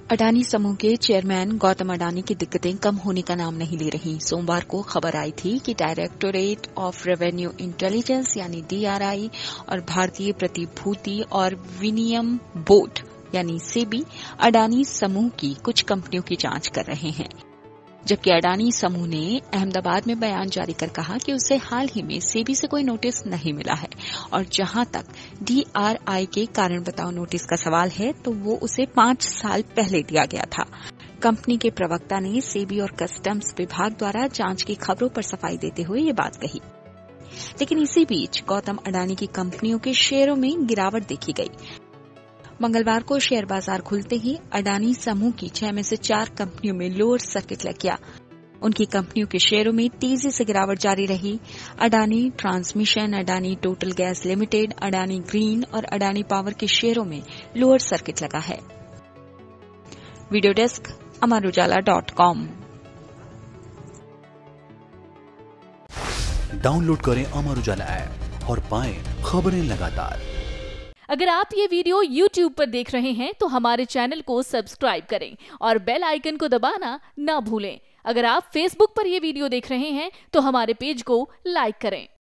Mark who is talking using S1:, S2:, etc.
S1: अडानी समूह के चेयरमैन गौतम अडानी की दिक्कतें कम होने का नाम नहीं ले रही। सोमवार को खबर आई थी कि डायरेक्टोरेट ऑफ रेवेन्यू इंटेलिजेंस यानी DRI और भारतीय प्रतिभूति और विनिमय बोर्ड यानी सेबी अडानी समूह की कुछ कंपनियों की जांच कर रहे हैं। जबकि अडानी समूह ने अहमदाबाद में बयान जारी कर कहा कि उसे हाल ही में सेबी से कोई नोटिस नहीं मिला है और जहां तक DRI के कारण बताओ नोटिस का सवाल है तो वो उसे 5 साल पहले दिया गया था। कंपनी के प्रवक्ता ने सेबी और कस्टम्स विभाग द्वारा जांच की खबरों पर सफाई देते हुए ये बात कही। लेकिन इसी बीच गौतम अडानी की कंपनियों के शेयरों में गिरावट देखी गई। मंगलवार को शेयर बाजार खुलते ही अडानी समूह की 6 में से 4 कंपनियों में लोअर सर्किट लग गया। उनकी कंपनियों के शेयरों में तेजी से गिरावट जारी रही। Adani transmission, Adani total gas limited, Adani green और अडानी पावर के शेयरों में लोअर सर्किट लगा है। Video desk amarujala.com।
S2: डाउनलोड करें अमर उजाला ऐप और पाएं खबरें लगातार।
S3: अगर आप ये वीडियो YouTube पर देख रहे हैं तो हमारे चैनल को सब्सक्राइब करें और बेल आइकन को दबाना ना भूलें। अगर आप Facebook पर ये वीडियो देख रहे हैं तो हमारे पेज को लाइक करें।